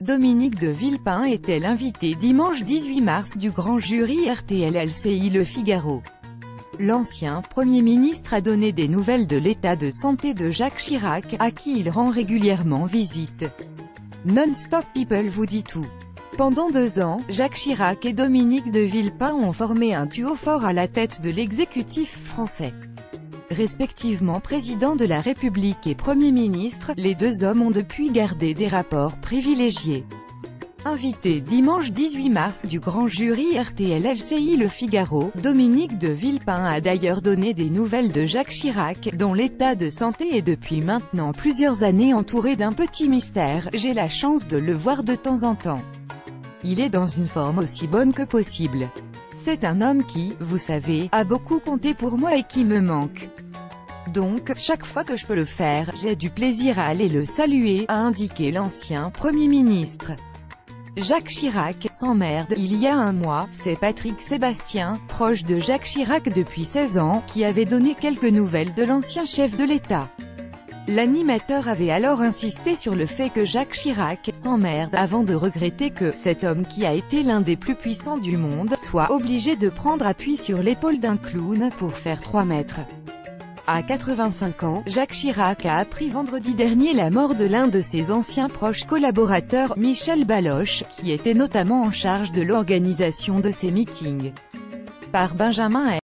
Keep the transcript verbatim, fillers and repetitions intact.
Dominique de Villepin était l'invité dimanche dix-huit mars du grand jury R T L C I Le Figaro. L'ancien Premier ministre a donné des nouvelles de l'état de santé de Jacques Chirac, à qui il rend régulièrement visite. Non-Stop People vous dit tout. Pendant deux ans, Jacques Chirac et Dominique de Villepin ont formé un duo fort à la tête de l'exécutif français. Respectivement président de la République et Premier ministre, les deux hommes ont depuis gardé des rapports privilégiés. Invité dimanche dix-huit mars du grand jury R T L C I Le Figaro, Dominique de Villepin a d'ailleurs donné des nouvelles de Jacques Chirac, dont l'état de santé est depuis maintenant plusieurs années entouré d'un petit mystère. J'ai la chance de le voir de temps en temps. Il est dans une forme aussi bonne que possible. C'est un homme qui, vous savez, a beaucoup compté pour moi et qui me manque. Donc, chaque fois que je peux le faire, j'ai du plaisir à aller le saluer, a indiqué l'ancien Premier ministre. Jacques Chirac s'emmerde. Il y a un mois, c'est Patrick Sébastien, proche de Jacques Chirac depuis seize ans, qui avait donné quelques nouvelles de l'ancien chef de l'État. L'animateur avait alors insisté sur le fait que Jacques Chirac s'emmerde, avant de regretter que cet homme qui a été l'un des plus puissants du monde soit obligé de prendre appui sur l'épaule d'un clown pour faire trois mètres. À quatre-vingt-cinq ans, Jacques Chirac a appris vendredi dernier la mort de l'un de ses anciens proches collaborateurs, Michel Baloche, qui était notamment en charge de l'organisation de ses meetings. Par Benjamin